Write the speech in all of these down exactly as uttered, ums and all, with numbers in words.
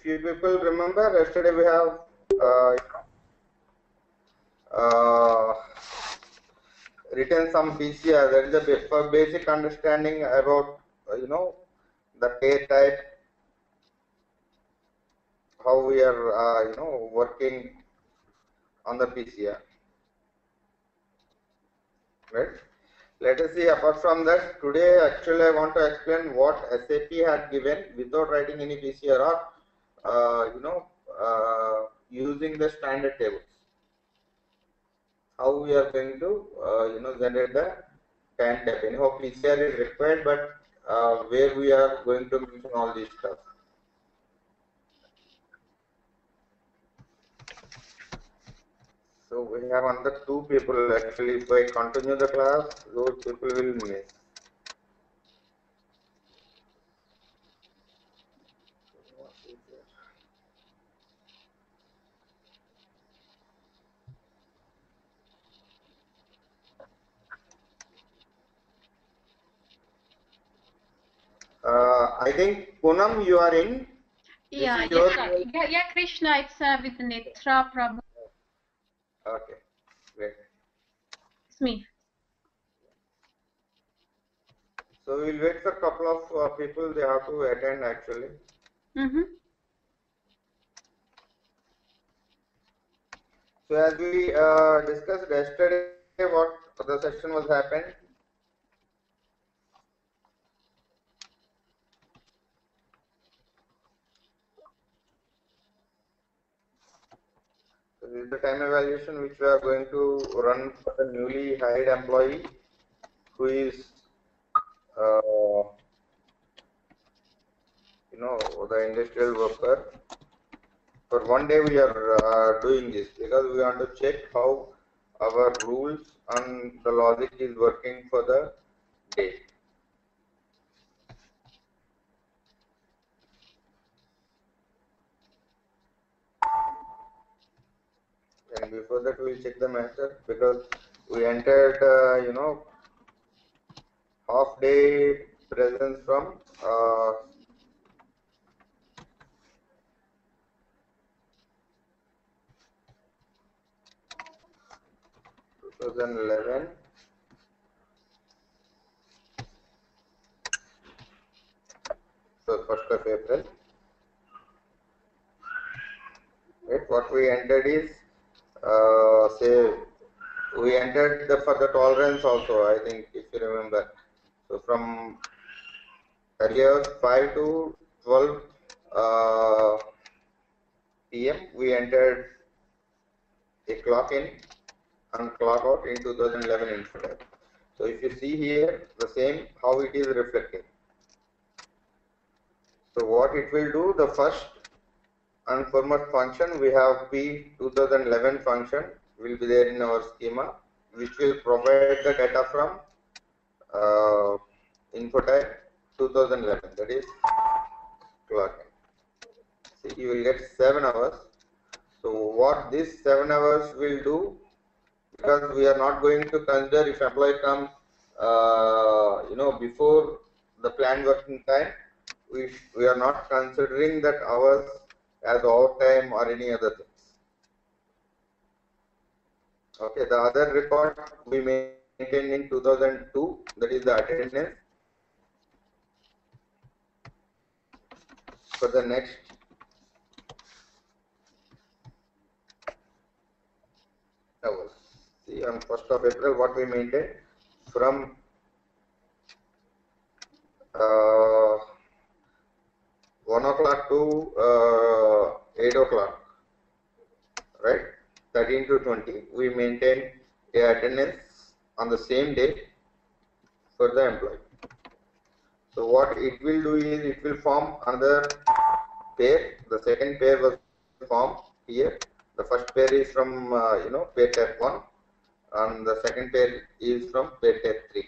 if you people remember, yesterday we have uh, uh, written some P C R. There is a for basic understanding about uh, you know the pay type, how we are uh, you know working on the P C R, right? Let us see. Apart from that, today actually I want to explain what S A P had given without writing any P C R or uh, you know uh, using the standard tables. How we are going to uh, you know generate the time type. Anyhow, P C R is required, but uh, where we are going to mention all these stuff. So we have another two people actually. If I continue the class, those people will miss. Uh, I think Poonam, you are in. Yeah, yeah, yeah, yeah, Krishna, it's uh, with Netra Prabhu. Okay, great. It's me. So we'll wait for a couple of uh, people. They have to attend actually. Mm-hmm. So as we uh, discussed yesterday, what the session was happened. So this is the time evaluation which we are going to run for the newly hired employee who is, uh, you know, the industrial worker. For one day we are uh, doing this because we want to check how our rules and the logic is working for the day. And before that we will check the method because we entered, uh, you know, half day presence from uh, twenty eleven. So first of April. Right, what we entered is uh, say we entered the for the tolerance also, I think, if you remember. So from earlier five to twelve uh, p m we entered a clock in and clock out in two thousand eleven info. So if you see here the same how it is reflecting. So what it will do, the first and foremost function we have P twenty eleven function will be there in our schema, which will provide the data from uh, info type twenty eleven, that is clock in. See, you will get seven hours. So what this seven hours will do, because we are not going to consider if employee comes uh, you know before the planned working time, we we are not considering that hours as overtime or any other things. Okay, the other record we maintained in two thousand two, that is the attendance. For the next hours, see on first of April what we maintained from uh, one o'clock to uh, eight o'clock, right? thirteen to twenty, we maintain a attendance on the same day for the employee. So what it will do is it will form another pair. The second pair was formed here. The first pair is from uh, you know pair type one, and the second pair is from pair type three.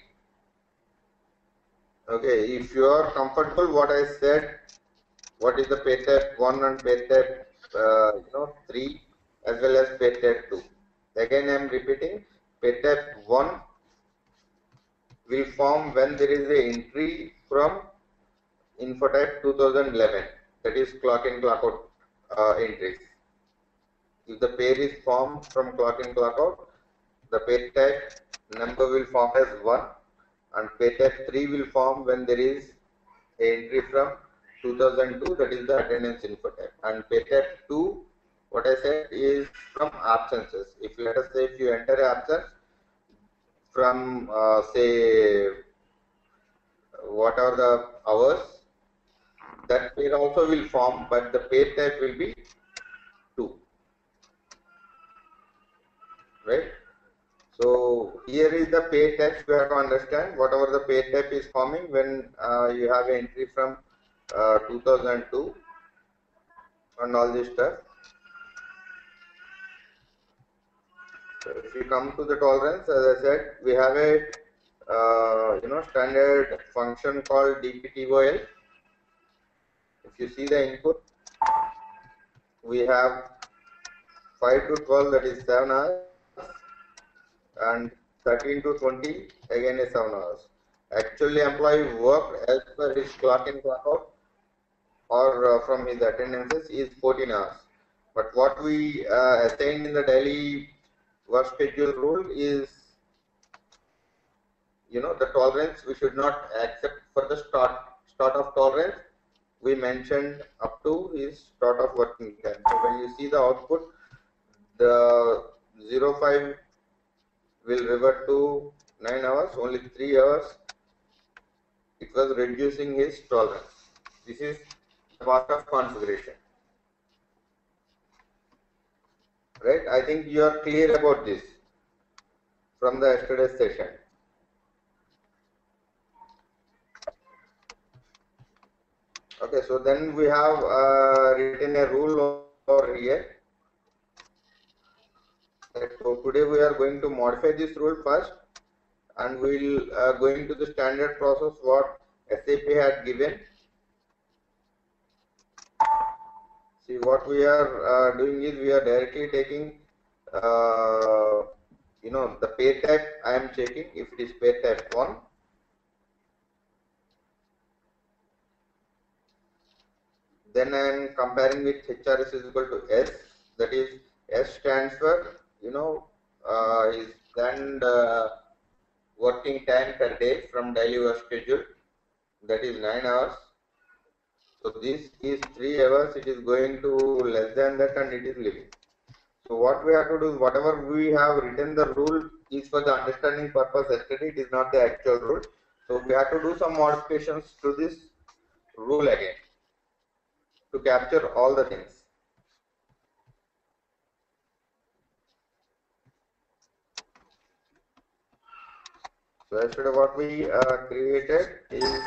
Okay, if you are comfortable what I said, what is the pair type one and pair type uh, you know three as well as pair type two. Again I am repeating, pair type one will form when there is a entry from info type two thousand eleven. that is clock in clock out uh, entries. If the pair is formed from clock in clock out, the pair type number will form as one, and pair type three will form when there is an entry from two thousand two, that is the attendance info type, and pair type two, what I said, is from absences. If let us say if you enter absence from uh, say what are the hours, that pair also will form, but the pair type will be two, right? So here is the pair type. You have to understand whatever the pair type is forming when uh, you have an entry from uh, two thousand two and all this stuff. So if we come to the tolerance, as I said, we have a uh, you know standard function called D P T O L. If you see the input, we have five to twelve, that is seven hours, and thirteen to twenty, again is seven hours. Actually, employee worked as per his clock in clock out or uh, from his attendances is fourteen hours. But what we uh, assigned in the daily work schedule rule is, you know, the tolerance we should not accept for the start start of tolerance. We mentioned up to his start of working time. So when you see the output, the zero five will revert to nine hours, only three hours. It was reducing his tolerance. This is the part of configuration. Right? I think you are clear about this from the yesterday's session. Okay, so then we have uh, written a rule over here. So today we are going to modify this rule first, and we will uh, go into the standard process what S A P had given. See, what we are uh, doing is we are directly taking, uh, you know, the pair type. I am checking if it is pair type one. Then I am comparing with H R S is equal to S. That is, S stands for, you know, uh, his planned uh, working time per day from daily work schedule. That is nine hours. So this is three hours. It is going to less than that, and it is leaving. So what we have to do is whatever we have written the rule is for the understanding purpose yesterday. It is not the actual rule. So we have to do some modifications to this rule again to capture all the things. So yesterday what we uh, created is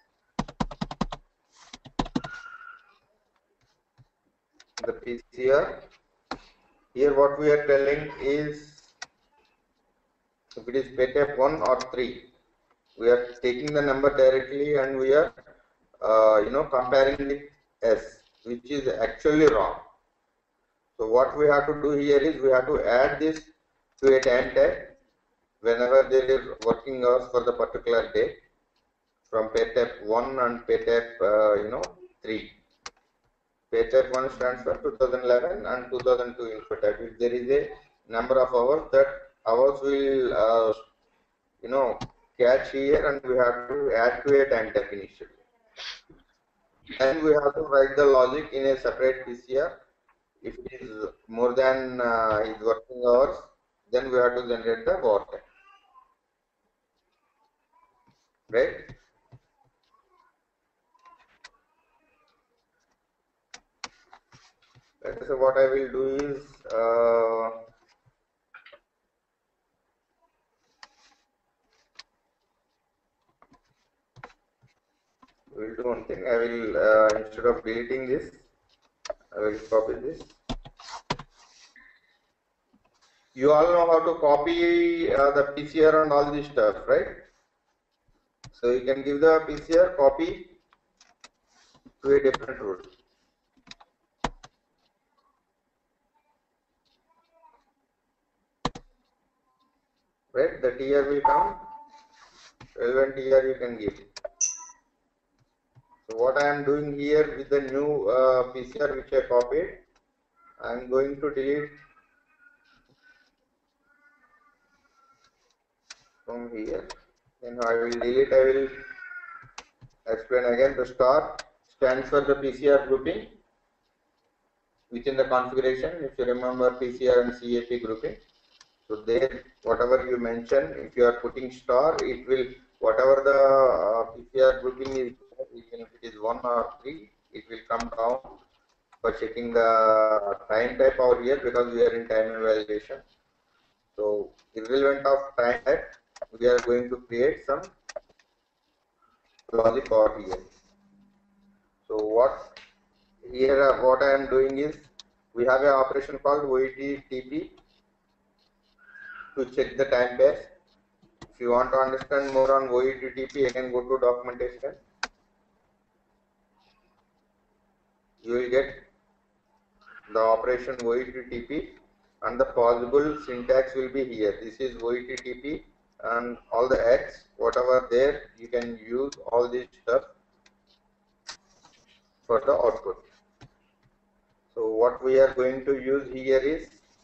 the P C R. Here what we are telling is if it is pair type one or three, we are taking the number directly and we are uh, you know comparing with S, which is actually wrong. So what we have to do here is we have to add this to a time type whenever there is working hours for the particular day from pair type one and pair type uh, you know three. Pair type one stands for two thousand eleven and two thousand two info type. If there is a number of hours, that hours will uh, you know catch here, and we have to add to a time type initially. And we have to write the logic in a separate P C R. If it is more than uh, his working hours, then we have to generate the overtime. Right? So what I will do is uh, we will do one thing. I will uh, instead of deleting this, I will copy this. You all know how to copy uh, the P C R and all this stuff, right? So you can give the P C R copy to a different rule. Right? The T R will come, relevant T R you can give. So what I am doing here with the new uh, P C R which I copied, I am going to delete from here. Then I will delete, I will explain again. The star stands for the P C R grouping within the configuration. If you remember P C R and C A P grouping, so there whatever you mention, if you are putting star, it will whatever the uh, P C R grouping is, even if it is one or three, it will come down for checking the time type over here because we are in time evaluation. So irrelevant of time type, we are going to create some logic over here. So what here uh, what I am doing is we have an operation called O I T T P to check the time pairs. If you want to understand more on O I T T P, you can go to documentation. You will get the operation O I T T P and the possible syntax will be here. This is O I T T P and all the X, whatever there, you can use all this stuff for the output. So what we are going to use here is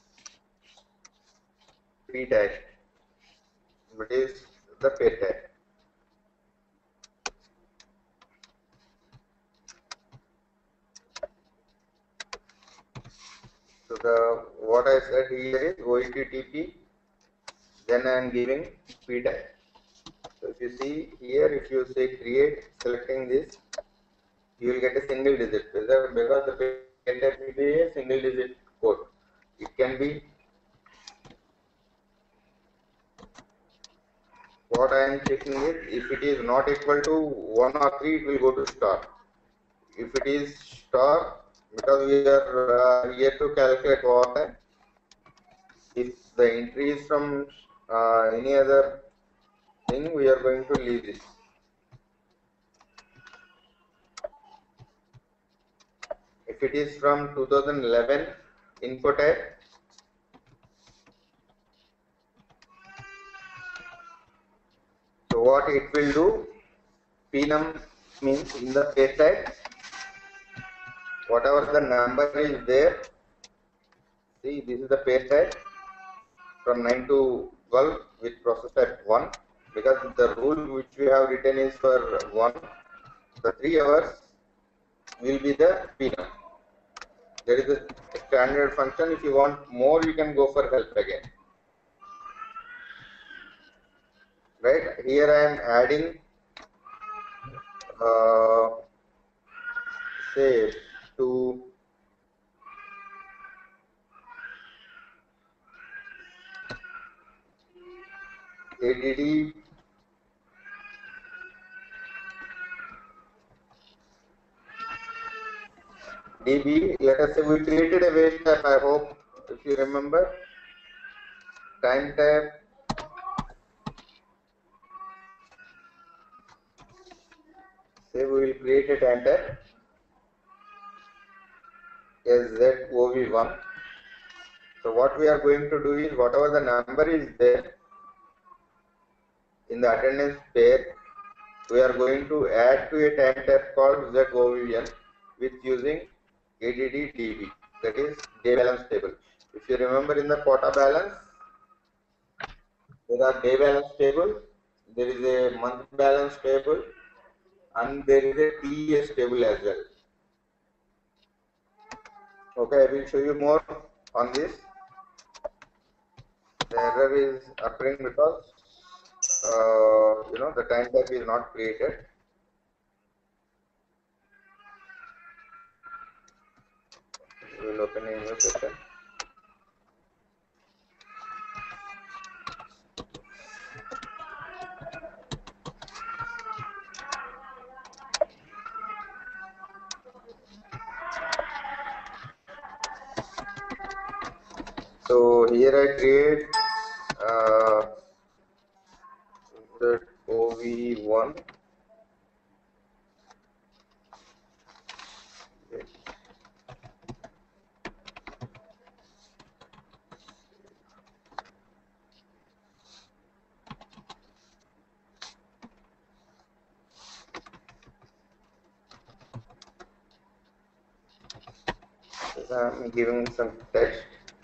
P tag, which is the pay tag. So the what I said here is O I T T P, then I am giving P tag. So if you see here, if you say create, selecting this, you will get a single digit because the pay tag will be a single digit code. It can be what I am checking is if it is not equal to one or three, it will go to star. If it is star, because we are uh, here to calculate overtime, if the entry is from uh, any other thing, we are going to leave this. If it is from two thousand eleven info type, so what it will do, P-num means in the pay type, whatever the number is there, see this is the pay type from nine to twelve with process type one, because the rule which we have written is for one, the three hours will be the P-num. There is a standard function. If you want more, you can go for help again. Right here I am adding uh, say to A D D D B. Let us say we created a wait tab. I hope if you remember time tab. Say we will create a time tab as Z O V one. So what we are going to do is whatever the number is there in the attendance pair, we are going to add to a time tab called Z O V N with using A D D D B, that is day balance table. If you remember in the quota balance, there are day balance table, there is a month balance table, and there is a T E S table as well. Okay, I will show you more on this. The error is occurring because uh, you know the time tab is not created. We will open a new session. So here I create uh, the O V one. I'm giving some text.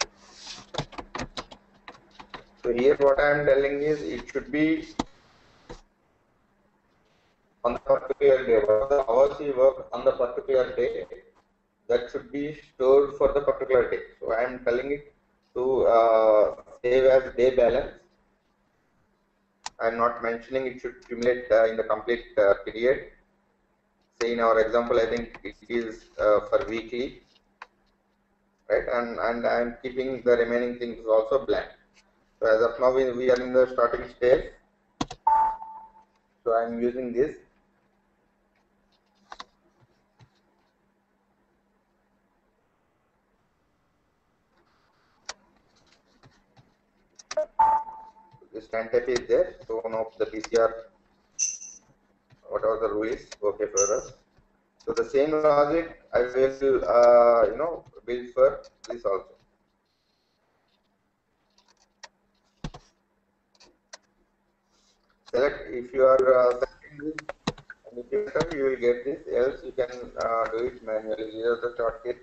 So here what I am telling is it should be on the particular day. What the hours you work on the particular day, that should be stored for the particular day. So I am telling it to uh, save as day balance. I am not mentioning it should accumulate uh, in the complete uh, period. Say in our example, I think it is uh, for weekly, right? And and I am keeping the remaining things also blank. So as of now, we, we are in the starting stage. So I am using this. This time type is there. So now the P C R, whatever the rule is, okay for us. So the same logic I will, uh, you know, build for this also. Select if you are uh, selecting this, and if you enter, you will get this. Else you can uh, do it manually. These are the shortcut.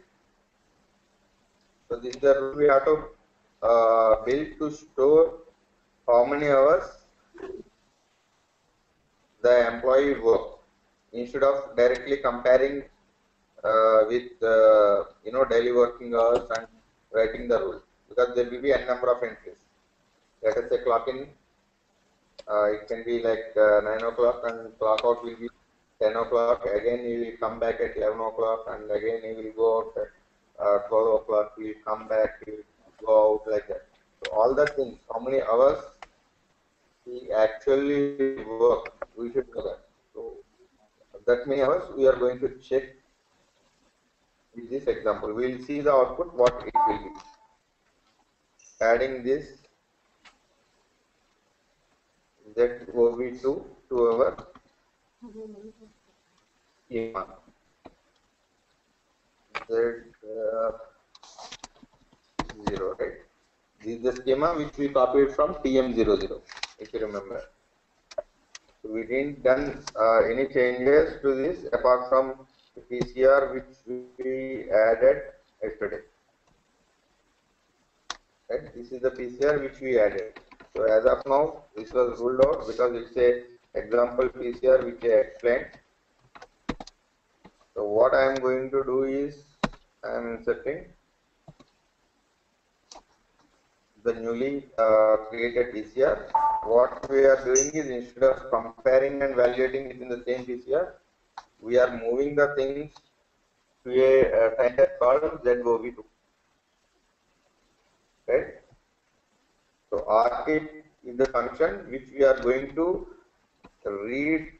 So this is the rule we have to uh, build to store how many hours the employee work instead of directly comparing uh, with uh, you know daily working hours and writing the rule, because there will be a number of entries. Let us say clock in, uh, it can be like uh, nine o'clock, and clock out will be ten o'clock. Again, you will come back at eleven o'clock, and again you will go out at uh, twelve o'clock. You will come back, you will go out like that. So all the things, how many hours we actually work, we should know that. So that many hours we are going to check with this example. We will see the output, what it will be. Adding this Z O V two to our schema. Z uh, zero, right? This is the schema which we copied from T M zero zero, if you remember. So we didn't done uh, any changes to this apart from the P C R which we added yesterday. Right? This is the P C R which we added. So as of now, this was ruled out because it's a example P C R which I explained. So what I am going to do is I am inserting the newly uh, created P C R. What we are doing is, instead of comparing and evaluating within the same P C R, we are moving the things to a uh, time type called Z O V two. Right? So R T is the function which we are going to read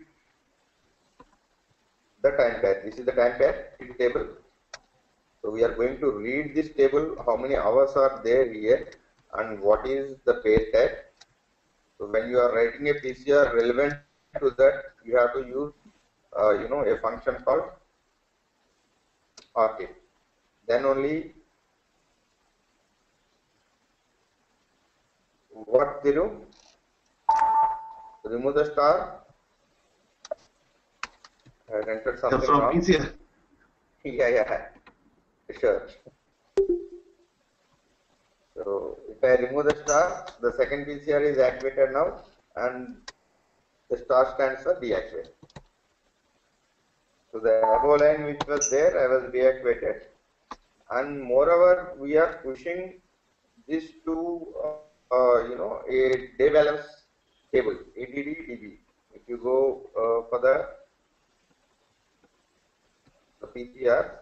the time pair. This is the time pair table. So we are going to read this table, how many hours are there here and what is the pair type. So when you are writing a P C R relevant to that, you have to use uh, you know a function called R T. Then only what they do, remove the star. I had entered something from wrong. P C R. Yeah, yeah, sure. So if I remove the star, the second P C R is activated now, and the star stands for deactivate. So the above line which was there, I was deactivated, and moreover we are pushing this to uh, uh, you know a day balance table, A D D D B. If you go uh, for the, the P C R,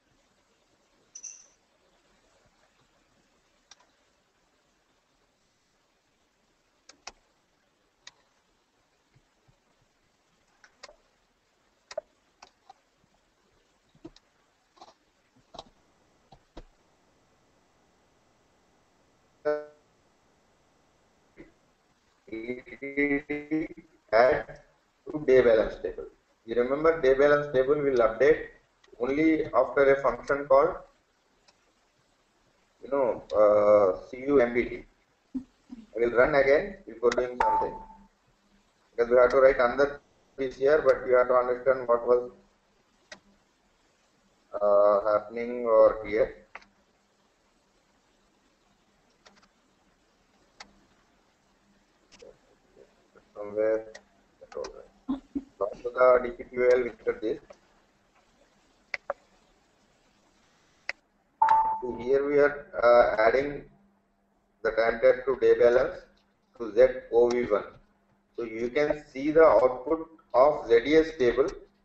add to day balance table. You remember, day balance table will update only after a function called you know uh, cumpt. I will run again before doing something, because we have to write another P C R, but we have to understand what was uh, happening over here. somewhere. So the D P T L visited this. So here we are uh, adding the time type to day balance to Z O V one. So you can see the output of Z D S table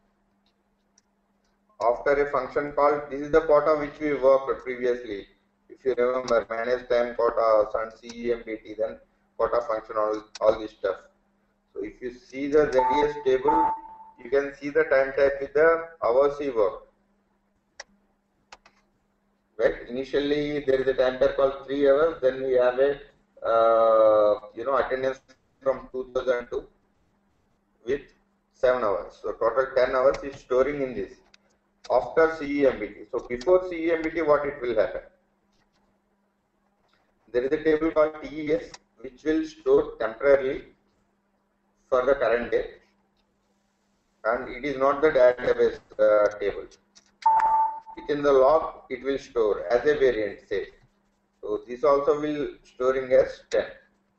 after a function called, this is the quota which we worked previously. If you remember, manage time quota, and C E M B T, then quota function, all, all this stuff. So if you see the Z D S table, you can see the time type with the hours he worked. Right? Initially, there is a time type called three hours. Then we have a uh, you know attendance from two thousand two with seven hours. So total ten hours is storing in this after C E M B T. So before C E M B T, what it will happen? There is a table called T E S which will store temporarily for the current day, and it is not the database uh, table. Within the log, it will store as a variant, say. So this also will storing as ten.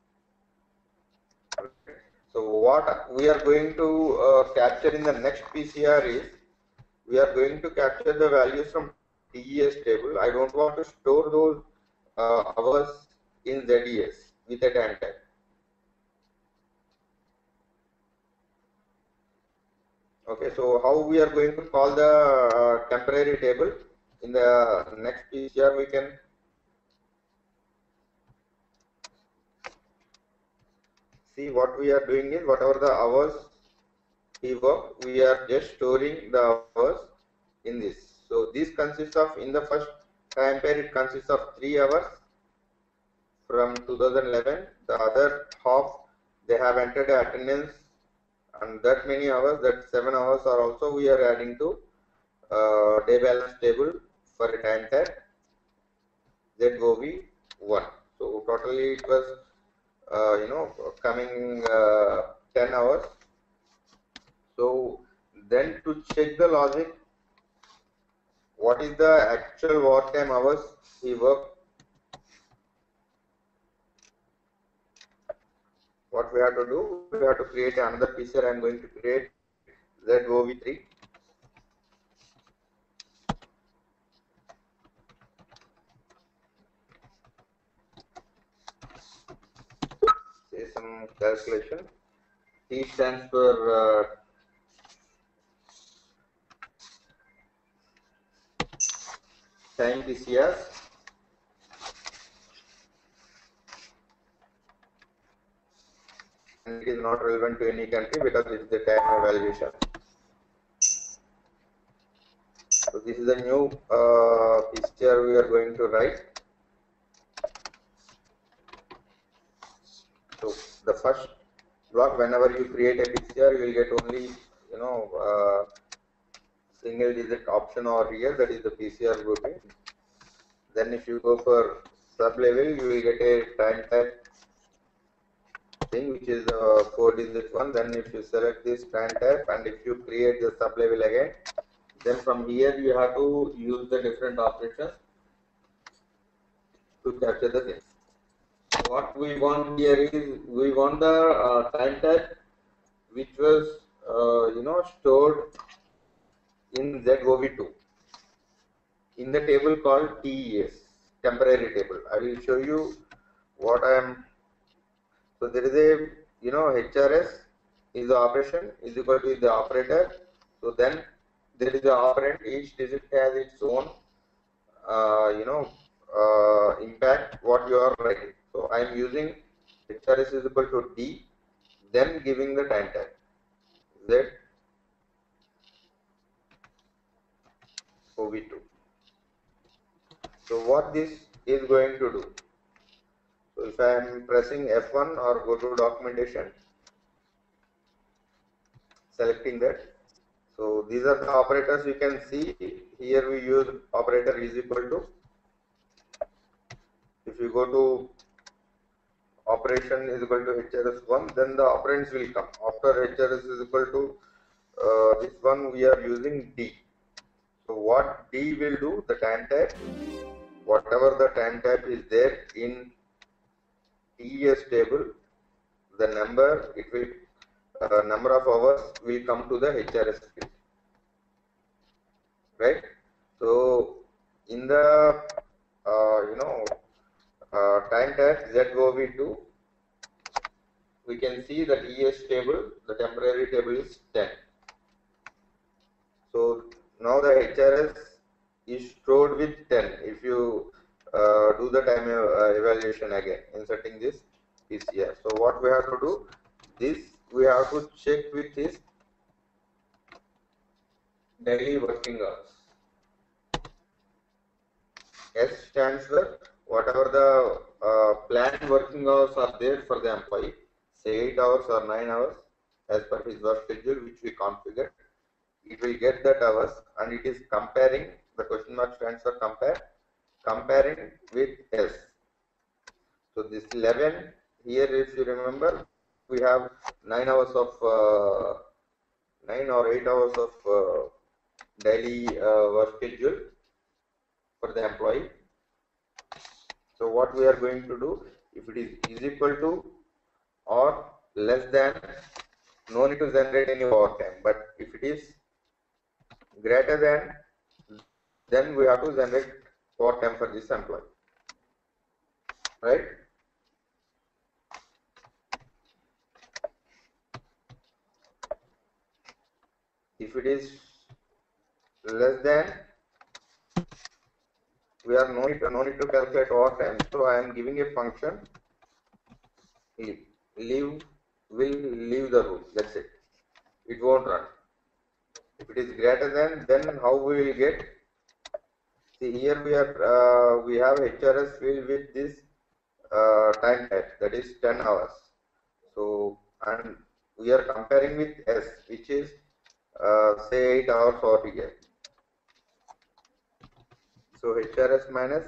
So what we are going to uh, capture in the next P C R is, we are going to capture the values from T E S table. I don't want to store those uh, hours in Z D S with a time type. Okay, so how we are going to call the uh, temporary table in the next P C R? We can see what we are doing is, whatever the hours we work, we are just storing the hours in this. So this consists of, in the first time period, it consists of three hours from two thousand eleven. The other half, they have entered attendance, and that many hours, that seven hours are also we are adding to uh, day balance table for a time type Z O V one. So totally it was uh, you know coming uh, ten hours. So then to check the logic, what is the actual work time hours he worked? What we have to do, we have to create another P C R. I am going to create Z O V three. Say some calculation. T stands for uh, time P C Rs. And it is not relevant to any country because it is the time evaluation. So this is a new uh, P C R we are going to write. So the first block, whenever you create a P C R, you will get only you know uh, single digit option over here, that is the P C R grouping. Then if you go for sub level, you will get a time type thing which is a four digit one. Then if you select this time type and if you create the sub level again, then from here you have to use the different operations to capture the thing. What we want here is, we want the uh, time type which was uh, you know stored in Z O V two in the table called T E S, temporary table. I will show you what I am. So there is a you know H R S is the operation is equal to the operator. So then there is the operand. Each digit has its own uh, you know uh, impact what you are writing. So I am using H R S is equal to D, then giving the time type Z O V two. So what this is going to do? So if I am pressing F one or go to documentation, selecting that. So these are the operators you can see. Here we use operator is equal to. If you go to operation is equal to H R S one, then the operands will come. After H R S is equal to uh, this one, we are using D. So what D will do, the time type, whatever the time type is there in T E S table, the number, it will uh, number of hours will come to the H R S field, right? So in the uh, you know uh, time type Z O V two, we can see that E S table, the temporary table is ten. So now the H R S is stored with ten. If you uh, do the time uh, evaluation again, inserting this P C R. So what we have to do, this we have to check with his daily working hours. S stands for whatever the uh, planned working hours are there for the employee, say eight hours or nine hours as per his work schedule, which we configure. It will get that hours and it is comparing, the question mark stands for compare, comparing with S. So this eleven here, if you remember, we have nine hours of uh, nine or eight hours of uh, daily uh, work schedule for the employee. So what we are going to do, if it is, is equal to or less than, no need to generate any overtime. But if it is greater than, then we have to generate overtime for this employee, right? If it is less than, we are no need, no need to calculate overtime. So I am giving a function leave. Leave will leave the room. That's it. It won't run. If it is greater than, then how we will get? See here we are uh, we have H R S field with this uh, time type, that is ten hours. So and we are comparing with S, which is uh, say eight hours over here. So H R S minus.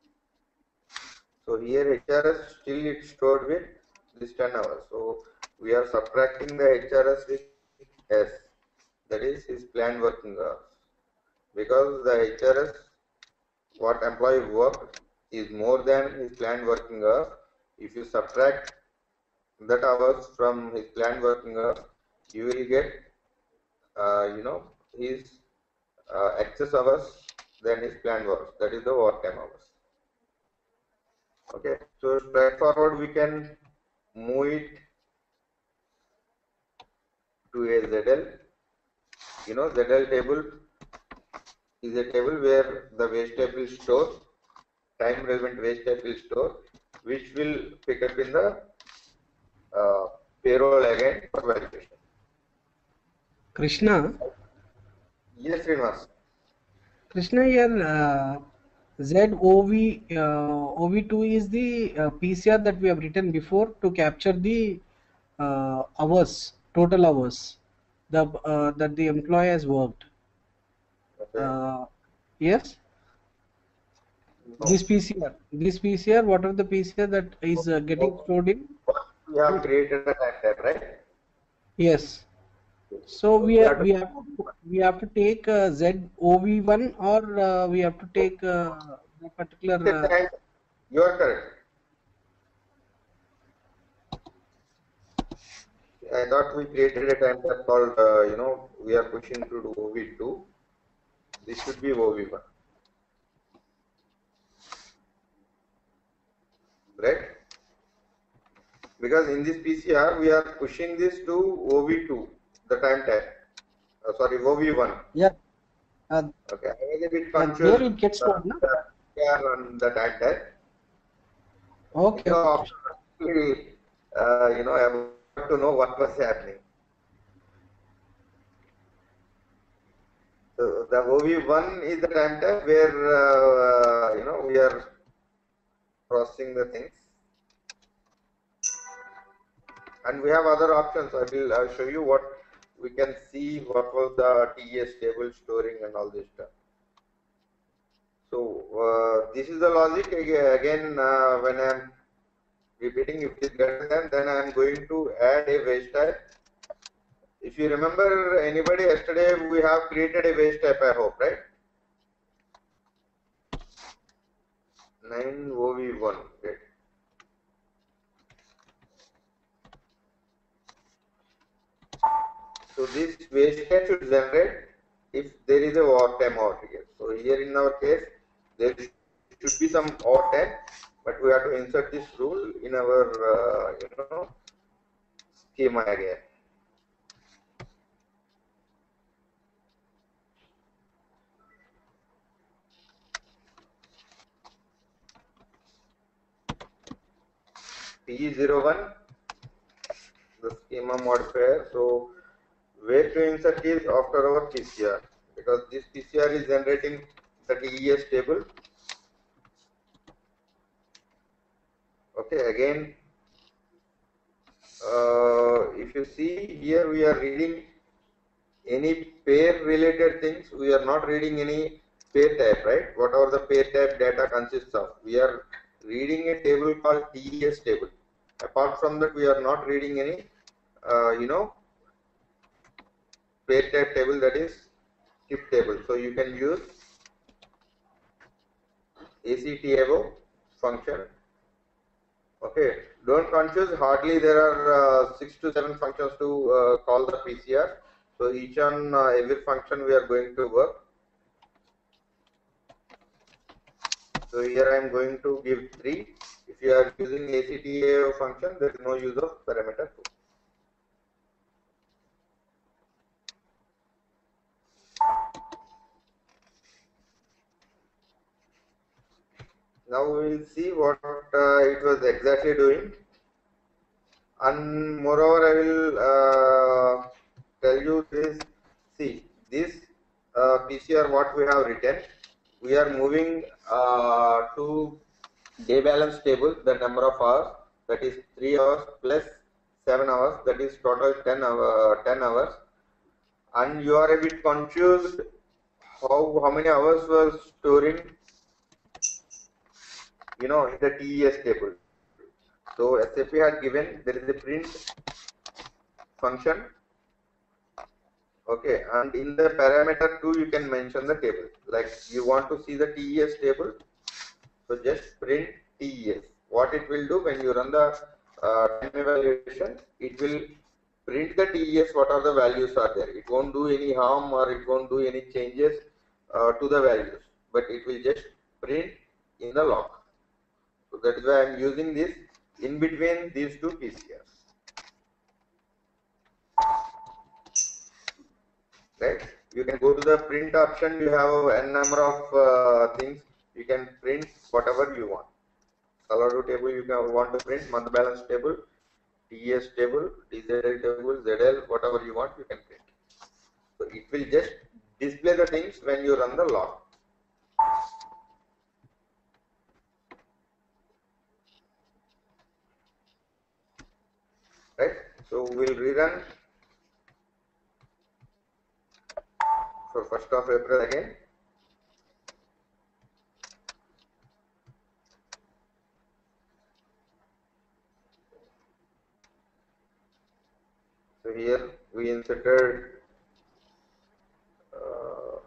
So here H R S still it's stored with this ten hours. So we are subtracting the H R S with S, that is his planned working hours, because the H R S what employee worked is more than his planned working hours. If you subtract that hours from his planned working hours, you will get uh, you know his uh, excess hours than his planned hours, that is the overtime hours. Okay, so straightforward we can move it to a Z L. You know, Z L table is a table where the wage type is stored, time relevant wage type is stored, which will pick up in the uh, payroll again for validation. Krishna, Yes, Srinivas. Krishna here, uh, Z O V, uh, O V two is the uh, P C R that we have written before to capture the uh, hours, total hours, the uh, that the employee has worked. Okay. Uh, yes, No. this P C R, this P C R, what are the P C R that is uh, getting stored in? We have created a time type, right? Yes. So we are, we have to, we have to take uh, Z O V one, or uh, we have to take uh, the particular. Uh, You are correct. I thought we created a time type called, uh, you know, we are pushing to do O V two. This should be O V one. Right? Because in this P C R, we are pushing this to O V two, the time type. Uh, sorry, O V one. yeah. Uh, Okay, I was a bit uh, confused. there it gets stored, no? Yeah, on the time type. Okay. So, okay. actually, uh, you know, I want to know what was happening. So the O V one is the time type where uh, you know we are processing the things, and we have other options. I will I'll show you what we can see. What was the T S table storing and all this stuff. So uh, this is the logic again. Uh, when I am repeating, if it is greater than, then I am going to add a wage type. If you remember, anybody yesterday we have created a wage type, I hope, right? nine O V one. Great. So this waste time should generate if there is a overtime over here. So here in our case, there should be some overtime, but we have to insert this rule in our uh, you know schema again. P zero one, the schema modifier. So where to insert is after our P C R, because this P C R is generating the T E S table. Okay, again, uh, if you see here, we are reading any pair related things. We are not reading any pair type, right? Whatever the pair type data consists of, we are reading a table called T E S table. Apart from that, we are not reading any, uh, you know, pair type table, that is skip table. So you can use ACTable function. Okay, don't confuse. Hardly there are uh, six to seven functions to uh, call the P C R. So each on uh, every function we are going to work. So here I am going to give three. If you are using ACTable function, there is no use of parameter two. Now we will see what uh, it was exactly doing, and moreover I will uh, tell you this. See this uh, P C R what we have written, we are moving uh, to day balance table the number of hours, that is three hours plus seven hours, that is total ten hour, ten hours, and you are a bit confused how how many hours was storing, you know, in the T E S table. So S A P had given there is a print function, okay, and in the parameter two you can mention the table. Like you want to see the T E S table, so just print T E S. What it will do when you run the uh, time evaluation, it will print the T E S, what are the values are there. It won't do any harm or it won't do any changes uh, to the values, but it will just print in the log. So that is why I am using this in between these two P C Rs. Right? You can go to the print option. You have n number of uh, things. You can print whatever you want. Color table you can want to print, month balance table, T E S table, T Z L table, Z L, whatever you want, you can print. So it will just display the things when you run the log. Right? So we'll rerun for first of April again. So here we inserted uh,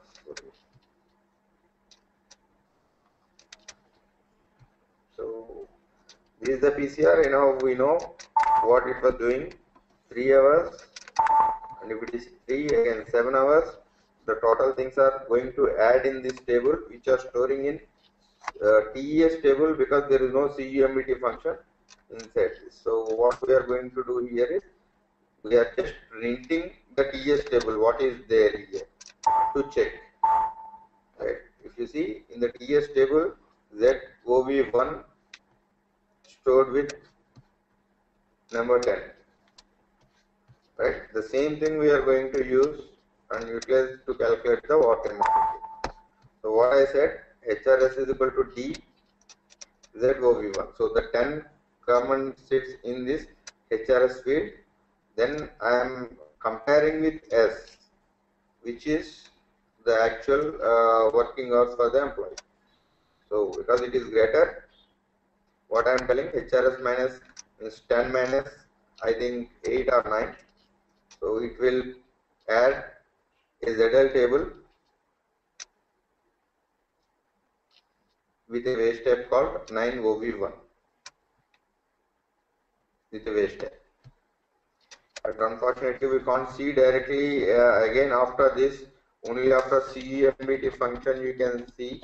so this is the P C R. You know, we know what it was doing. Three hours, and if it is three again seven hours, the total things are going to add in this table, which are storing in uh, T E S table, because there is no C U M B T function inside this. So what we are going to do here is we are just printing the T E S table, what is there here, to check. Right? If you see in the T E S table, Z O V one stored with number ten. Right? The same thing we are going to use and utilize to calculate the overtime activity. So what I said, H R S is equal to D Z O V one. So the ten common sits in this H R S field. Then I am comparing with S, which is the actual uh, working hours for the employee. So because it is greater, what I am telling, H R S minus is ten minus I think eight or nine. So it will add a Z L table with a waste type called nine O V one with a waste type. But unfortunately, we can't see directly uh, again after this. Only after C E M B T function you can see,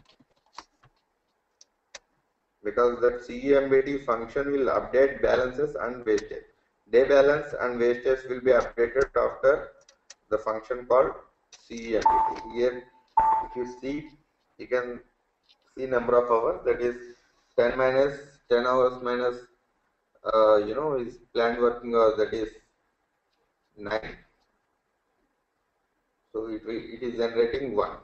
because that C E M B T function will update balances and wastage. Day balance and wastage will be updated after the function called C E M B T. Here, if you see, you can see number of hours, that is ten minus ten hours minus uh, you know is planned working hours, that is nine. So it will, it is generating one.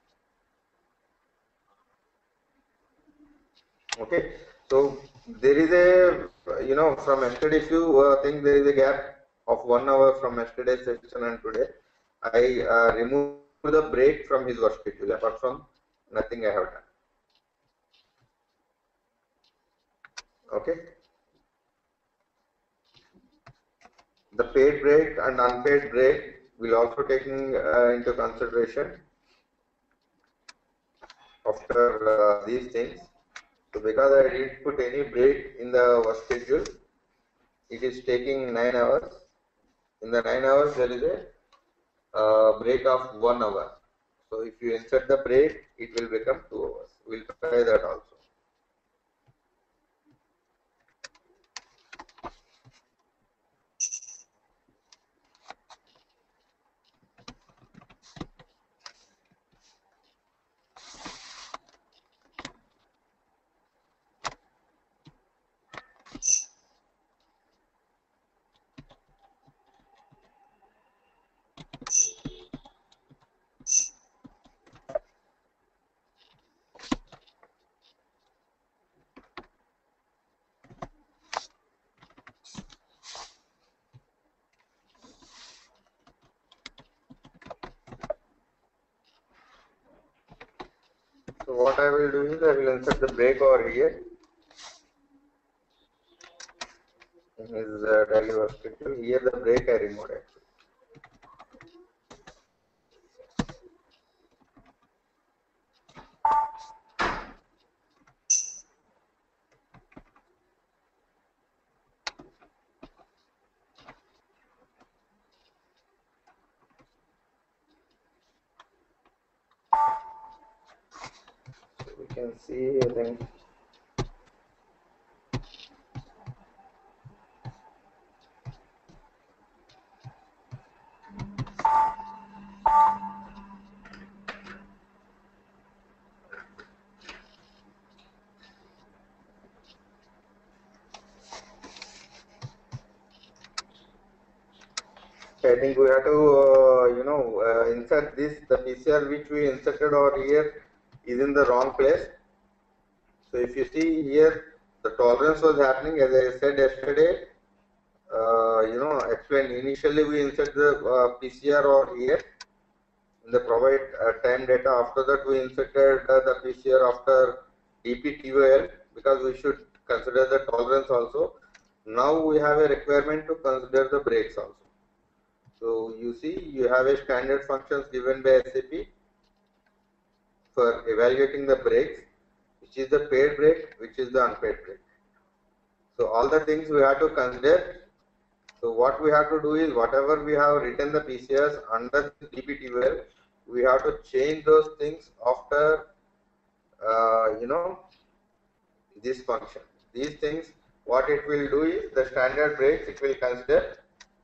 Okay, so there is a, you know, from yesterday, if you uh, think there is a gap of one hour from yesterday's session and today, I uh, removed the break from his work schedule. Apart from nothing I have done. Okay. The paid break and unpaid break will also taken uh, into consideration after uh, these things. So because I didn't put any break in the work schedule, it is taking nine hours. In the nine hours, there is a uh, break of one hour. So if you insert the break, it will become two hours. We'll try that also. So what I will do is I will insert the break over here in his uh, daily work schedule. Here the break I removed actually. So we can see, I think. I think we have to, uh, you know, uh, insert this, the P C R which we inserted over here is in the wrong place. So if you see here, the tolerance was happening, as I said yesterday, uh, you know, explained initially we insert the uh, P C R over here in the provide uh, time data. After that we inserted uh, the P C R after D P T O L, because we should consider the tolerance also. Now we have a requirement to consider the breaks also. So you see, you have a standard functions given by S A P for evaluating the breaks, which is the paid break, which is the unpaid break. So all the things we have to consider. So what we have to do is, whatever we have written the P C Rs under the D P T O L, we have to change those things after, uh, you know, this function. These things, what it will do is, the standard breaks it will consider.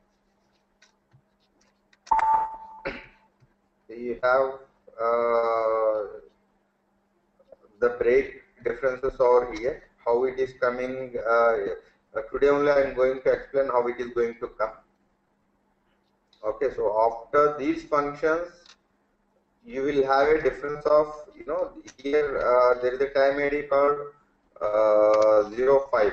You have uh, the break differences over here, how it is coming. Uh, uh, today only I am going to explain how it is going to come. Okay, so after these functions, you will have a difference of, you know, here uh, there is a time I D called uh, zero five.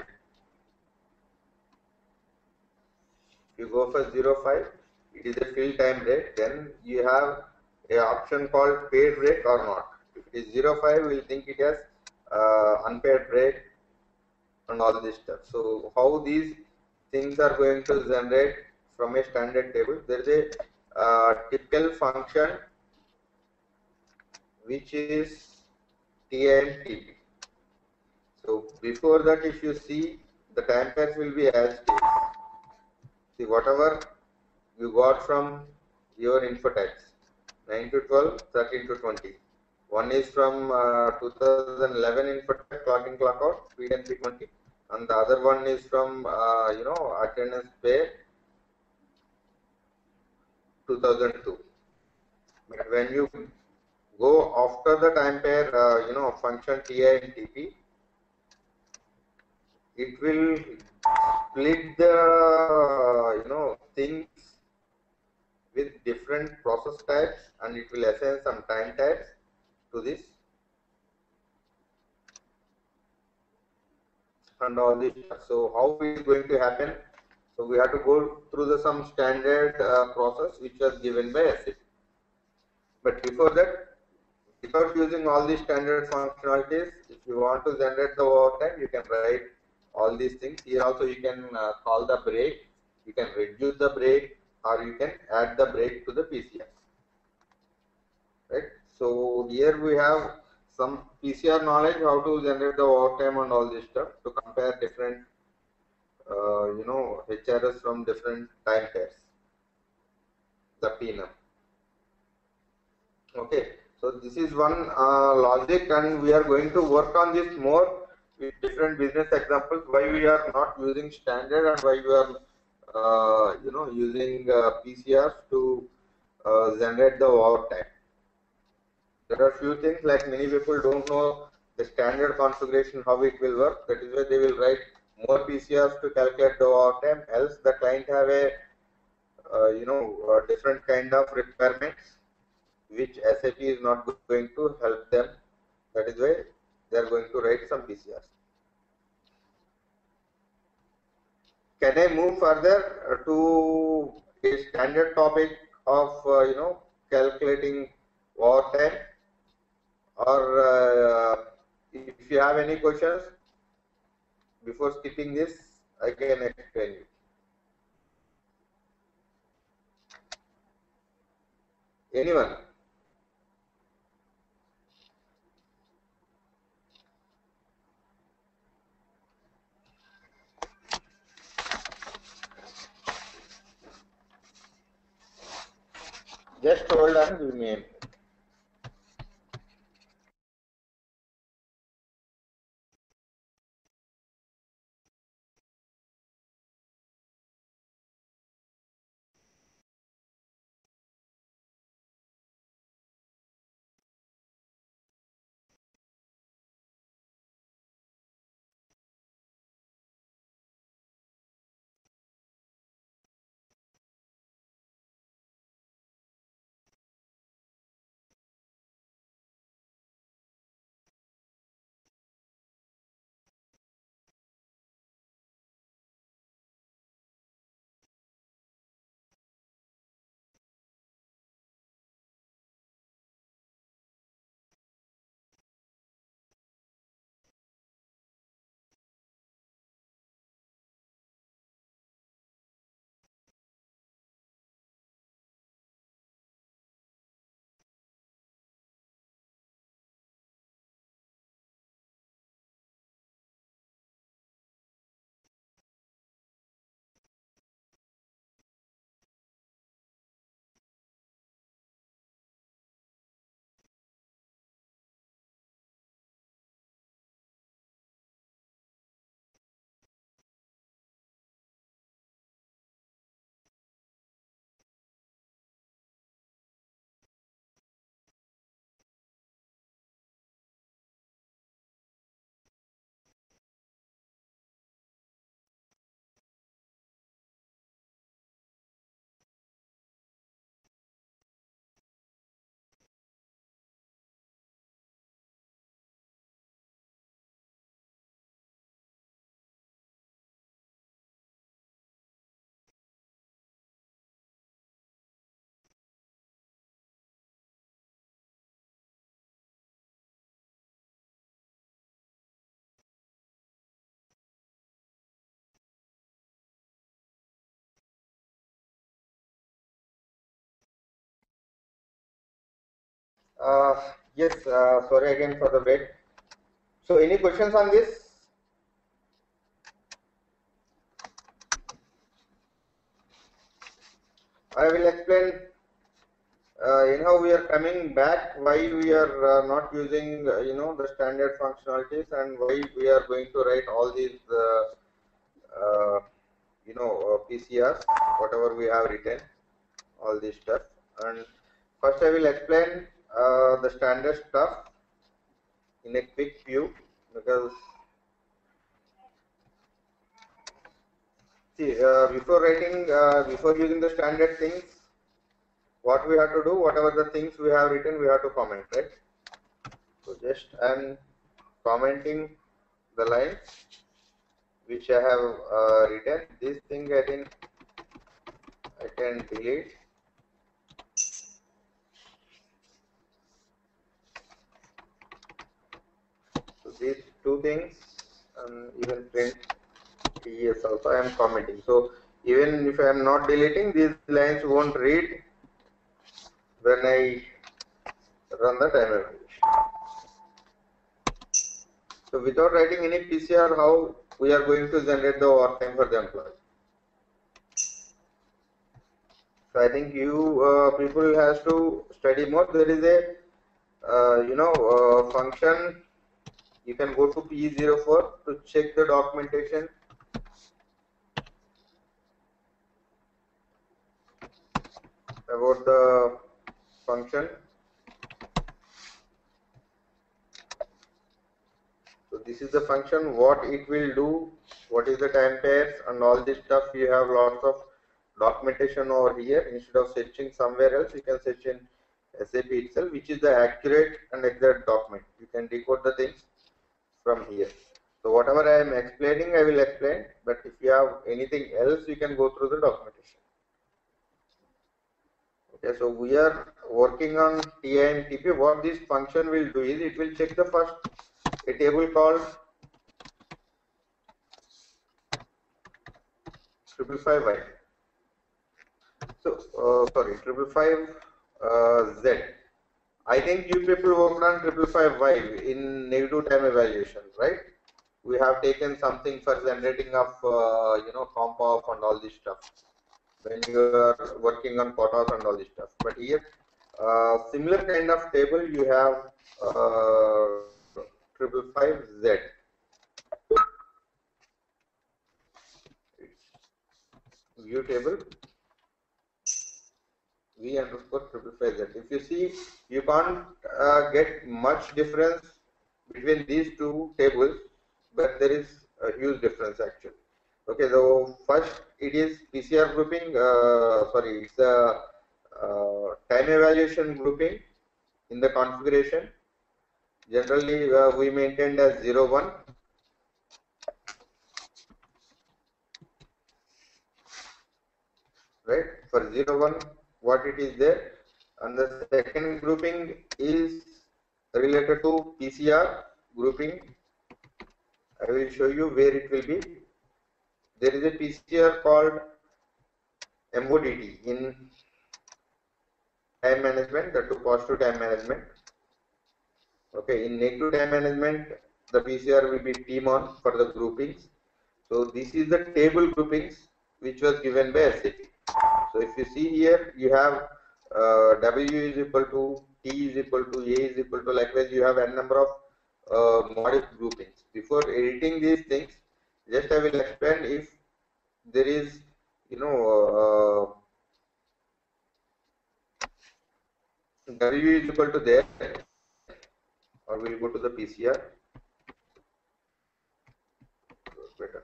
If you go for zero five, it is a fill time break. Then you have a option called paid break or not. If it is zero five, we will think it as uh, unpaid break and all this stuff. So how these things are going to generate from a standard table? There is a uh, typical function which is T I M T P. So before that, if you see, the time pairs will be as is. See, whatever you got from your info types, nine to twelve, thirteen to twenty. One is from uh, two thousand eleven info type, clock in, clock out, speed and frequency, and the other one is from uh, you know attendance pay two thousand two. But when you go after the time pair, uh, you know function T I and T P, it will split the you know things with different process types, and it will assign some time types to this and all this. So how it is going to happen? So we have to go through the some standard uh, process which was given by S A P. But before that, without using all these standard functionalities, if you want to generate the overtime, you can write all these things. Here also you can uh, call the break, you can reduce the break, or you can add the break to the P C R. Right? So here we have some P C R knowledge, how to generate the overtime and all this stuff, to compare different uh, you know H R S from different time pairs, the P N M. Okay, so this is one uh, logic, and we are going to work on this more with different business examples, why we are not using standard and why we are uh, you know using uh, P C Rs to uh, generate the overtime. There are few things like many people don't know the standard configuration, how it will work. That is why they will write more P C Rs to calculate the overtime. Else the client have a uh, you know uh, different kind of requirements which S A P is not going to help them. That is why they are going to write some P C Rs. Can I move further to a standard topic of uh, you know calculating overtime? Or uh, if you have any questions before skipping this, I can explain you. Anyone? Just hold on, give me a minute. Uh, yes, uh, sorry again for the wait. So, any questions on this? I will explain uh, anyhow we are coming back why we are uh, not using uh, you know the standard functionalities and why we are going to write all these uh, uh, you know uh, P C Rs, whatever we have written, all this stuff. And first I will explain uh, the standard stuff in a quick view, because see uh, before writing uh, before using the standard things, what we have to do, whatever the things we have written, we have to comment, right? So just I am commenting the lines which I have uh, written. This thing I think I can delete. So these two things, and even print T S also I am commenting. So even if I am not deleting, these lines won't read when I run the time evaluation. So without writing any P C R, how we are going to generate the overtime for the employee? So I think you uh, people has to study more. There is a uh, you know uh, function. You can go to P zero four to check the documentation. About the function. So this is the function, what it will do, what is the time pairs, and all this stuff. You have lots of documentation over here. Instead of searching somewhere else, you can search in S A P itself, which is the accurate and exact document. You can decode the things from here. So whatever I am explaining, I will explain, but if you have anything else, you can go through the documentation. Okay, so we are working on T I M T P. What this function will do is, it will check the first a table called triple five Y. So uh, sorry, triple five uh, Z. I think you people worked on triple five Y in negative time evaluation, right? We have taken something for generating of uh, you know comp off and all this stuff when you are working on quotas and all this stuff. But here, uh, similar kind of table you have uh, triple five Z. View table V underscore triple five Z. If you see, you can't uh, get much difference between these two tables, but there is a huge difference actually. Okay, so first it is P C R grouping, uh, sorry, it's the uh, time evaluation grouping in the configuration. Generally, uh, we maintained as zero one. Right, for zero one, what it is there, and the second grouping is related to P C R grouping. I will show you where it will be. There is a P C R called M O D T in time management, that to positive time management. Okay, in negative time management, the P C R will be P M O N for the groupings. So this is the table groupings which was given by S A P. So if you see here, you have uh, W is equal to T is equal to A is equal to, likewise you have n number of uh, modif groupings. Before editing these things, just I will explain if there is, you know, uh, W is equal to there, or we'll go to the P C R. Better.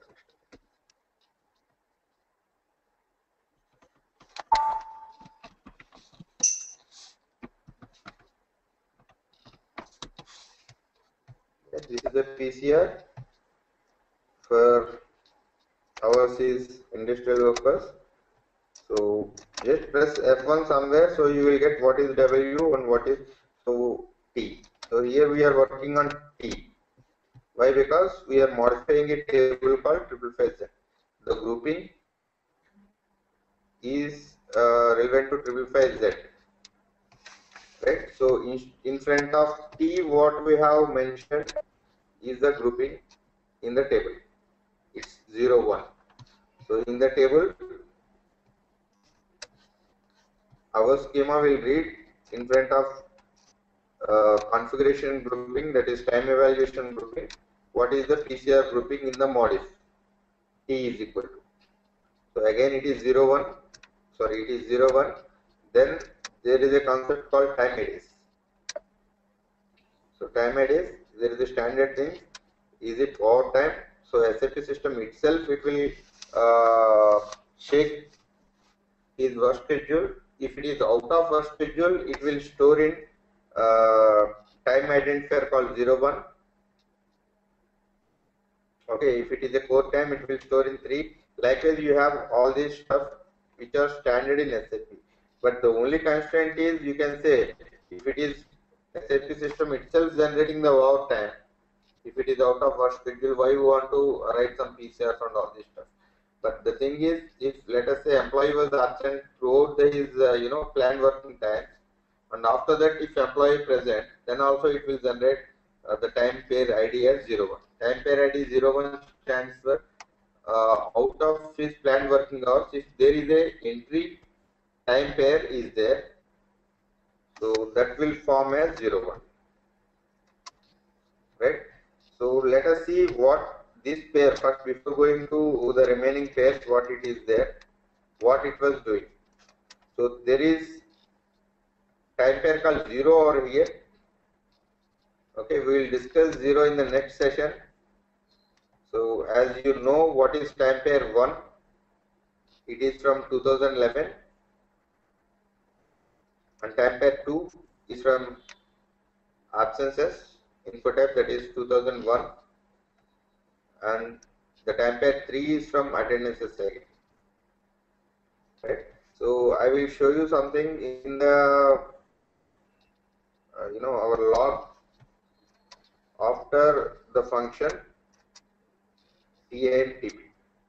This is the P C R for ours is industrial workers. So just press F one somewhere, so you will get what is W and what is so T. So here we are working on T. Why? Because we are modifying a table called triple five Z. The grouping is uh, relevant to triple five Z. Right. So in, in front of T, what we have mentioned is the grouping in the table. It's zero one. So in the table, our schema will read in front of uh, configuration grouping, that is time evaluation grouping, what is the P C R grouping in the modif. T is equal to. So again it is zero one, sorry, it is zero one. Then there is a concept called time eddies. So time eddies, there is a standard thing. Is it overtime? So S A P system itself, it will uh, shake his work schedule. If it is out of work schedule, it will store in uh, time identifier called zero one. Okay, if it is a core time, it will store in three. Likewise, you have all this stuff which are standard in S A P. But the only constraint is, you can say, if it is S A P system itself generating the overtime, if it is out of work schedule, why you want to write some P C Rs and all this stuff. But the thing is, if let us say employee was absent throughout the, his uh, you know planned working time, and after that if employee present, then also it will generate uh, the time pair I D as zero one. Time pair I D zero one stands for uh, out of his planned working hours, if there is a entry time pair is there, so that will form as zero one, right? So let us see what this pair first, before going to the remaining pairs, what it is there, what it was doing. So there is time pair called zero over here. Okay, we will discuss zero in the next session. So as you know, what is time pair one? It is from two thousand eleven, and time pair two is from absences info type, that is two thousand one, and the time pair three is from attendances again. Right. So I will show you something in the uh, you know our log after the function T A and T P.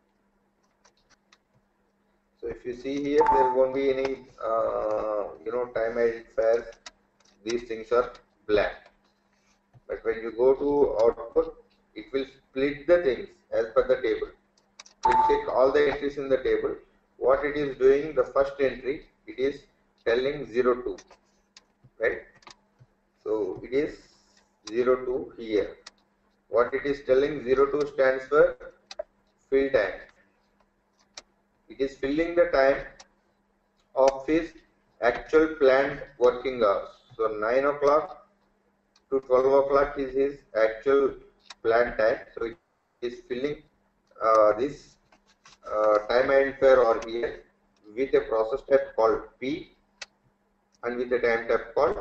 So if you see here, there won't be any uh, you know time identifiers. These things are black. But when you go to output, it will split the things as per the table. It will check all the entries in the table. What it is doing, the first entry, it is telling zero two, right? So it is zero two here. What it is telling, zero two stands for fill time. It is filling the time of his actual planned working hours. So nine o'clock to twelve o'clock is his actual planned time. So it is filling uh, this uh, time identifier over here with a process type called P and with a time type called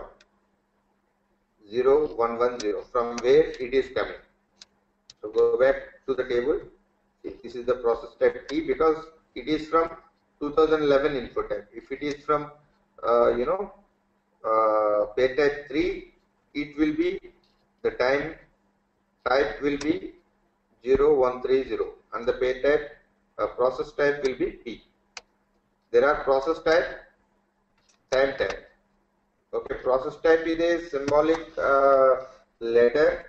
zero one one zero, from where it is coming. So go back to the table. This is the process type T, because it is from two thousand eleven info type. If it is from uh, you know uh, pair type three, it will be the time type will be zero one three zero, and the pair type uh, process type will be P. There are process type, time type. Okay, process type is a symbolic uh, letter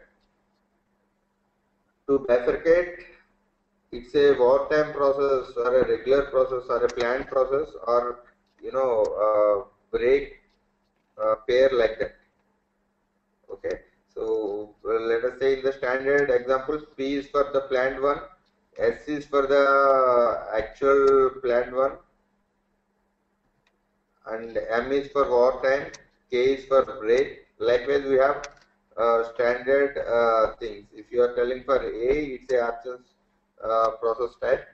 to bifurcate. It's a wartime process or a regular process or a planned process, or you know uh, break uh, pair like that. Okay, so well, let us say in the standard examples, P is for the planned one, S is for the actual planned one, and M is for wartime, K is for break. Likewise, we have uh, standard uh, things. If you are telling for A, it's a absence uh, process type.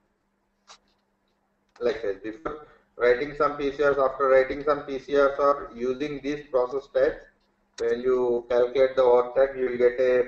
Likewise, before writing some P C Rs, after writing some P C Rs or using these process types, when you calculate the overtime, you will get a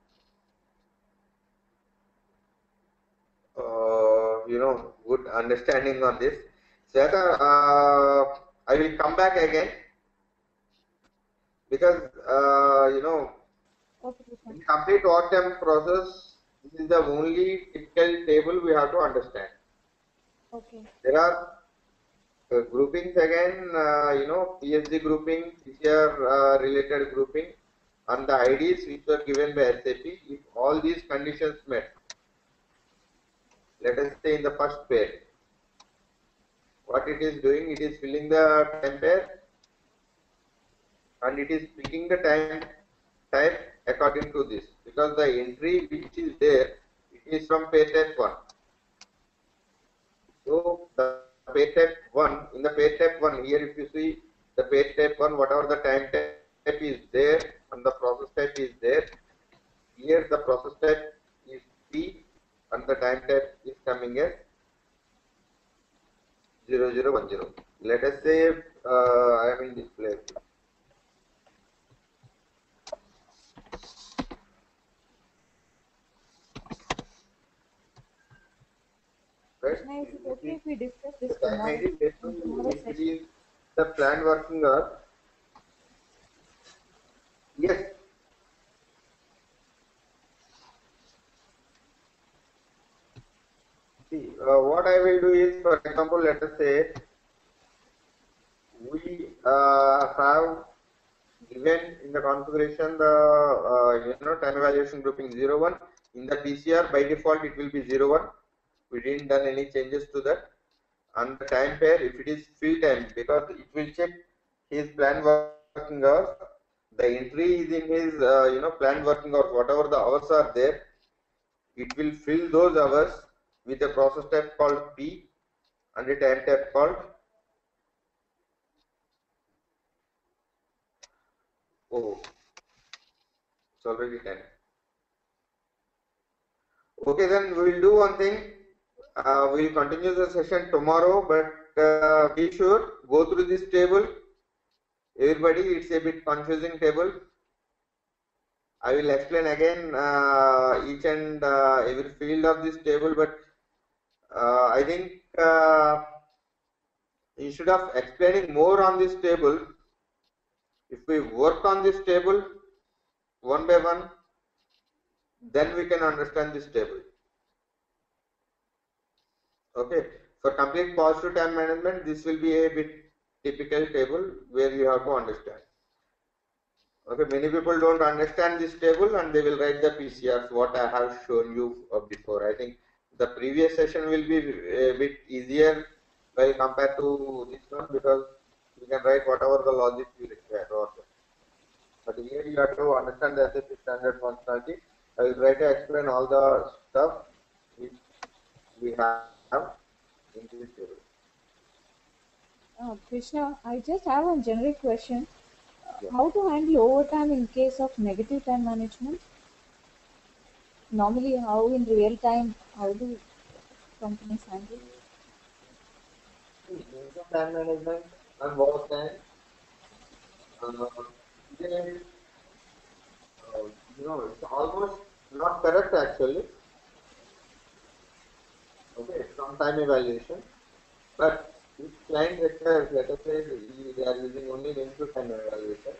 uh, you know good understanding on this. Sweta, uh, I will come back again, because uh, you know Okay, in complete overtime process, this is the only typical table we have to understand. okay. There are uh, groupings again, uh, you know, P S G grouping, P C R uh, related grouping, and the I Ds which were given by S A P. If all these conditions met, let us say in the first pair, what it is doing, it is filling the time pair and it is picking the time type according to this, because the entry which is there, it is from pair type one. So the pair type one, in the pair type one, here if you see the pair type one, whatever the time type is there and the process type is there, here the process type is P and the time type is coming as zero zero one zero. Let us say uh, I am in this place. Right? Krishna, is it okay if we discuss this The time tomorrow? I D based on in tomorrow's if it session? is the planned working hour. Yes. See, uh, what I will do is, for example, let us say we uh, have given in the configuration the uh, you know time evaluation grouping zero one. In the P C R by default it will be zero one. We didn't done any changes to that. And the time pair, if it is fill time, because it will check his planned working hours. The entry is in his uh, you know planned working hours, whatever the hours are there, it will fill those hours with a process type called P and a time type called O. It's already ten. Okay, then we will do one thing. Uh, we will continue the session tomorrow, but uh, be sure go through this table. Everybody, it's a bit confusing table. I will explain again uh, each and uh, every field of this table, but uh, I think uh, instead of explaining more on this table, if we work on this table one by one, then we can understand this table. Okay, for complete positive time management, this will be a bit typical table where you have to understand. Okay, many people don't understand this table and they will write the P C Rs, what I have shown you before. I think the previous session will be a bit easier while compared to this one, because you can write whatever the logic you require. But here you have to understand the S A P standard functionality. I will try to explain all the stuff which we have in this table. Uh, Krishna, I just have one generic question. Yeah. How to handle overtime in case of negative time management? Normally, how in real time, how do companies handle? Income time management and work time, uh, they, uh, you know, it's almost not correct actually. Okay, from time evaluation, but if client requires, let us say they are using only link to time evaluation,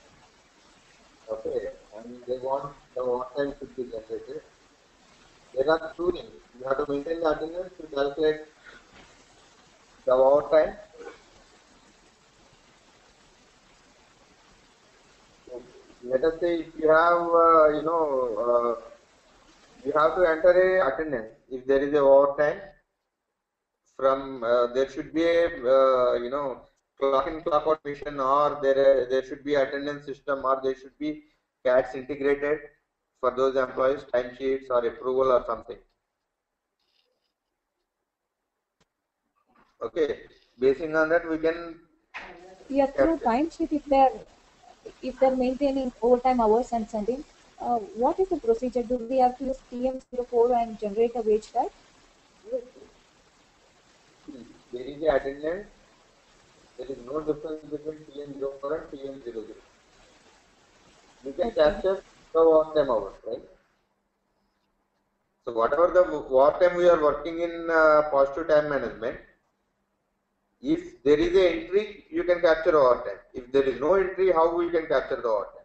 okay, and they want the work time should be generated. There are two things. You have to maintain the attendance to calculate the overtime. So let us say if you have, uh, you know, uh, you have to enter a attendance. If there is a overtime, from uh, there should be a uh, you know clock in clock out mission, or there there should be attendance system, or there should be C A Ts integrated for those employees, timesheets or approval or something. Okay, basing on that we can Yeah, through capture. timesheet, if they're if they're maintaining overtime hours and sending, uh, what is the procedure? Do we have to use T M zero four and generate a wage type? There is a attendance. There is no difference between T M zero four and T M zero zero. We can Okay. capture the overtime hours, right? So whatever the overtime we are working in uh, positive time management, if there is a entry, you can capture overtime. If there is no entry, how we can capture the overtime?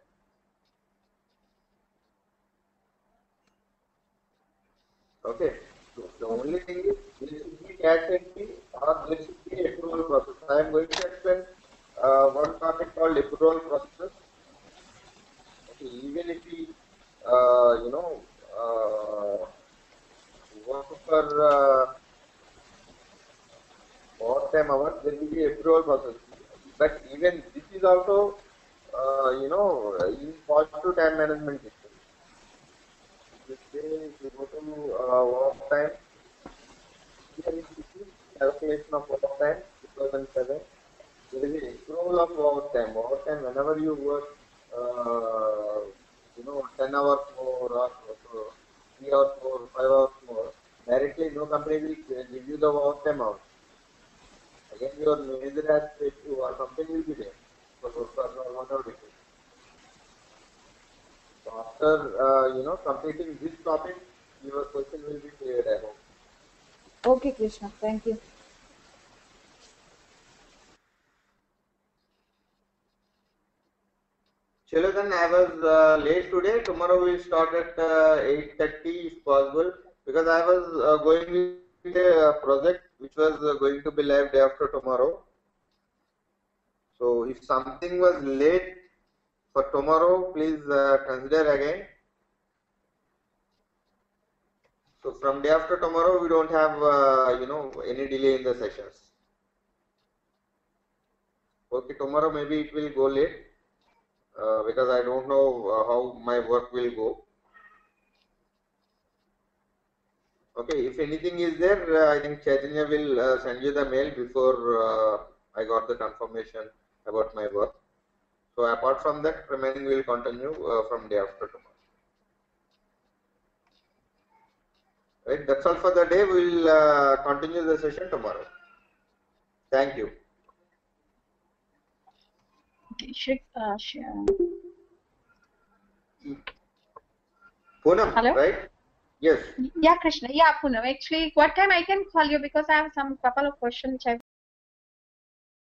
Okay. So the Okay. only thing is there should be cash entry or there should be approval process. I am going to explain uh, one topic called approval process. Okay. Even if we, uh, you know, uh, work for uh, overtime hours, there will be approval process. But even this is also, uh, you know, in positive time management system. If you go to uh, overtime, here is the calculation of overtime two thousand seven. There is a approval of overtime. Overtime, whenever you work, uh, you know, ten hours more or so, three hours more, five hours more, directly no company will give you the overtime hours. Again, your manager has paid you or something will be there for, for whatever it is. So after, uh, you know, completing this topic, your question will be cleared, I hope. Okay, Krishna. Thank you. Chalo, then I was uh, late today. Tomorrow we'll start at uh, eight thirty if possible, because I was uh, going with a project which was uh, going to be live day after tomorrow. So if something was late for tomorrow, please uh, consider again. So from day after tomorrow, we don't have uh, you know any delay in the sessions. Okay, tomorrow maybe it will go late uh, because I don't know uh, how my work will go. Okay, if anything is there, uh, I think Chaitanya will uh, send you the mail before uh, I got the confirmation about my work. So apart from that, remaining will continue uh, from day after tomorrow. Right, that's all for the day. We will uh, continue the session tomorrow. Thank you. Okay, Shri, uh, Shri, Poonam, Hello? right? Yes. yeah, Krishna. Yeah, Poonam. Actually, what time I can call you, because I have some couple of questions which I